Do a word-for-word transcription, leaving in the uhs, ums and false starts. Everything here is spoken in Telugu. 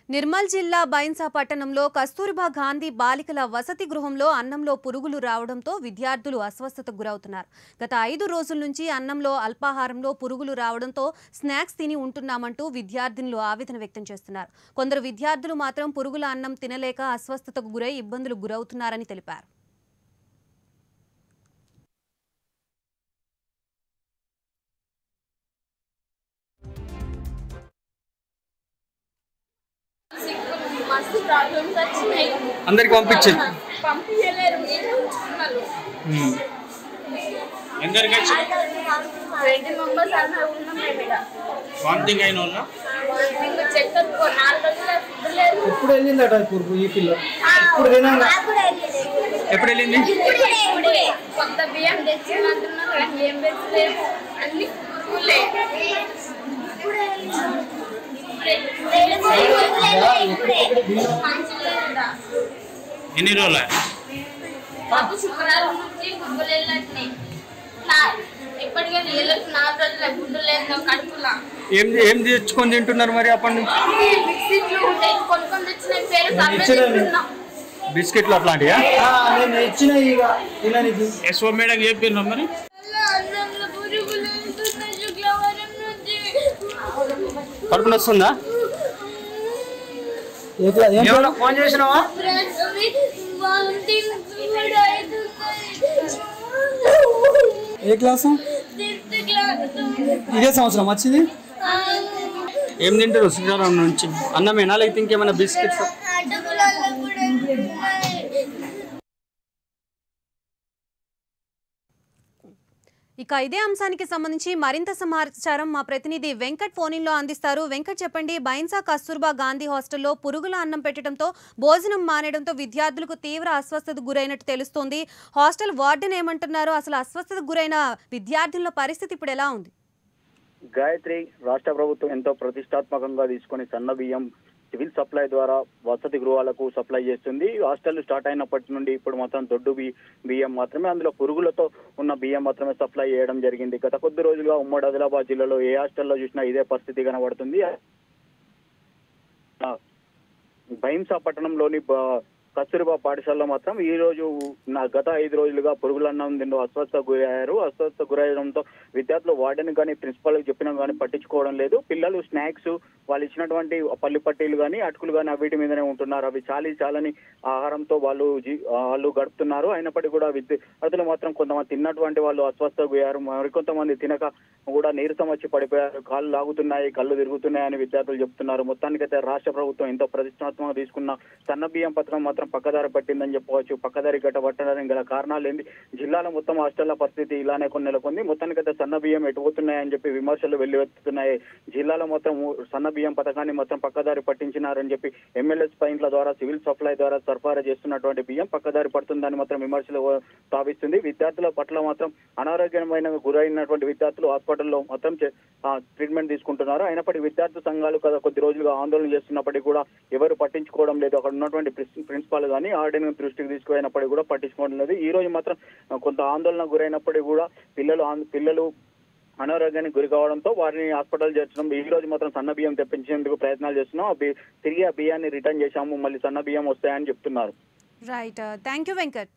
నిర్మల్ జిల్లా బైన్సా పట్టణంలో కస్తూర్బా గాంధీ బాలికల వసతి గృహంలో అన్నంలో పురుగులు రావడంతో విద్యార్థులు అస్వస్థతకు గురవుతున్నారు. గత ఐదు రోజుల నుంచి అన్నంలో అల్పాహారంలో పురుగులు రావడంతో స్నాక్స్ తిని ఉంటున్నామంటూ విద్యార్థినులు ఆవేదన వ్యక్తం చేస్తున్నారు. కొందరు విద్యార్థులు మాత్రం పురుగుల అన్నం తినలేక అస్వస్థతకు గురై ఇబ్బందులు గురవుతున్నారని తెలిపారు. మస్తు ప్రాబ్లమ్స్ వచ్చినాయి. అందరికి పంపించే పంపించలేరు. ఏదో ఉంచుకున్నారు. ఎందరికి వచ్చి ట్వంటీ మెంబర్స్ అన్నా ఉన్నాం మేము ఇక్కడ. వామిటింగ్ అయిన వాళ్ళ వామిటింగ్ చెక్కర్ నాలుగు రోజులు ఫుడ్ లేదు. ఎప్పుడు వెళ్ళిందట పురుగు ఈ పిల్ల ఇప్పుడు తినంగా ఎప్పుడు వెళ్ళింది ఇప్పుడే కొత్త బియ్యం తెచ్చినట్టున్నారు కానీ ఏం తెచ్చలేదు. అన్ని పురుగులే. ఎన్ని రోజులు మాకు శుక్రవారం నుంచి గుడ్డలు వెళ్ళట్లేదు. ఇప్పటికే నీళ్ళకి నాలుగు రోజులు గుడ్డలు లేదు కడుపులా. ఏం ఏం తెచ్చుకొని తింటున్నారు మరి అప్పటి నుంచి? బిస్కెట్లు ఉంటాయి కొనుక్కొని తెచ్చిన పేరు సపరేట్ బిస్కెట్లు అట్లాంటివా? నేను ఇచ్చిన ఇక తినడానికి ఎస్ఓ మేడం చెప్పిన మరి కడుపు వస్తుందా? ఫోన్ చేసినావా? ఏ క్లాసు? ఇదే సంవత్సరం వచ్చింది. ఏం తింటారు శ్రీకారం నుంచి? అన్నమేనా లేకపోతే ఇంకేమైనా బిస్కెట్స్? ఇక ఇదే అంశానికి సంబంధించి మరింత సమాచారం మా ప్రతినిధి వెంకట్ ఫోన్లో అందిస్తారు. వెంకట్ చెప్పండి, బైన్సా కస్తూర్బా గాంధీ హాస్టల్లో పురుగుల అన్నం పెట్టడంతో భోజనం మానేయడంతో విద్యార్థులకు తీవ్ర అస్వస్థతకు గురైనట్టు తెలుస్తోంది. హాస్టల్ వార్డెన్ ఏమంటున్నారు? అసలు అస్వస్థతకు గురైన విద్యార్థుల పరిస్థితి ఇప్పుడు ఎలా ఉంది? గాయత్రి, రాష్ట్ర ప్రభుత్వం ఎంతో ప్రతిష్టాత్మకంగా తీసుకొని సన్న బియ్యం సివిల్ సప్లై ద్వారా వసతి గృహాలకు సప్లై చేస్తుంది. హాస్టల్ స్టార్ట్ అయినప్పటి నుండి ఇప్పుడు మాత్రం దొడ్డు బియ్యం మాత్రమే, అందులో పురుగులతో ఉన్న బియ్యం మాత్రమే సప్లై చేయడం జరిగింది. గత కొద్ది రోజులుగా ఉమ్మడి ఆదిలాబాద్ జిల్లాలో ఏ హాస్టల్లో చూసినా ఇదే పరిస్థితి కనబడుతుంది. బైన్సా పట్టణంలోని కస్తూర్బా పాఠశాలలో మాత్రం ఈ రోజు నా గత ఐదు రోజులుగా పురుగులన్నం తింటూ అస్వస్థ గురయ్యారు. అస్వస్థ గురయ్యడంతో విద్యార్థులు వార్డెన్ కానీ ప్రిన్సిపల్ చెప్పినా కానీ పట్టించుకోవడం లేదు. పిల్లలు స్నాక్స్ వాళ్ళు ఇచ్చినటువంటి పల్లి పట్టీలు కానీ అటుకులు కానీ వీటి మీదనే ఉంటున్నారు. అవి చాలి చాలని ఆహారంతో వాళ్ళు వాళ్ళు గడుపుతున్నారు. అయినప్పటికీ కూడా విద్యార్థులు మాత్రం కొంతమంది తిన్నటువంటి వాళ్ళు అస్వస్థ గురయ్యారు. మరికొంతమంది తినక కూడా నీరసం వచ్చి పడిపోయారు. కాళ్ళు లాగుతున్నాయి, కళ్ళు తిరుగుతున్నాయని విద్యార్థులు చెప్తున్నారు. మొత్తానికైతే రాష్ట్ర ప్రభుత్వం ఎంతో ప్రతిష్టాత్మకంగా తీసుకున్న సన్న బియ్యం పథకం మాత్రం పక్కదారి పట్టిందని చెప్పవచ్చు. పక్కదారి గట్ట పట్టడానికి గల కారణాలు ఏంటి? జిల్లాలో మొత్తం హాస్టళ్ల పరిస్థితి ఇలానే కొన్ని నెలకొంది. మొత్తానికైతే సన్న బియ్యం ఎటుపోతున్నాయని చెప్పి విమర్శలు వెల్లువెత్తుతున్నాయి. జిల్లాలో మొత్తం సన్న బియ్యం పథకాన్ని మొత్తం పక్కదారి పట్టించినారని చెప్పి ఎమ్మెల్యేస్ పాయింట్ల ద్వారా సివిల్ సప్లై ద్వారా సరఫరా చేస్తున్నటువంటి బియ్యం పక్కదారి పడుతుందని మాత్రం విమర్శలు స్థాపిస్తుంది. విద్యార్థుల పట్ల మాత్రం అనారోగ్యమైన గురైనటువంటి విద్యార్థులు హాస్పిటల్లో మొత్తం ట్రీట్మెంట్ తీసుకుంటున్నారు. అయినప్పటికీ విద్యార్థి సంఘాలు కదా కొద్ది రోజులుగా ఆందోళన చేస్తున్నప్పటికీ కూడా ఎవరు పట్టించుకోవడం లేదు. అక్కడ ఉన్నటువంటి ప్రిన్సిపాల్ కానీ ఆర్డీని దృష్టికి తీసుకుపోయినప్పటికీ కూడా పట్టించుకోవడం లేదు. ఈ రోజు మాత్రం కొంత ఆందోళన గురైనప్పటికీ కూడా పిల్లలు పిల్లలు అనారోగ్యానికి గురి కావడంతో వారిని హాస్పిటల్ చేర్చడం. ఈ రోజు మాత్రం సన్న బియ్యం తెప్పించేందుకు ప్రయత్నాలు చేస్తున్నాం. తిరిగి ఆ బియ్యాన్ని రిటర్న్ చేశాము, మళ్ళీ సన్న బియ్యం వస్తాయని చెప్తున్నారు. Right, thank you Venkat.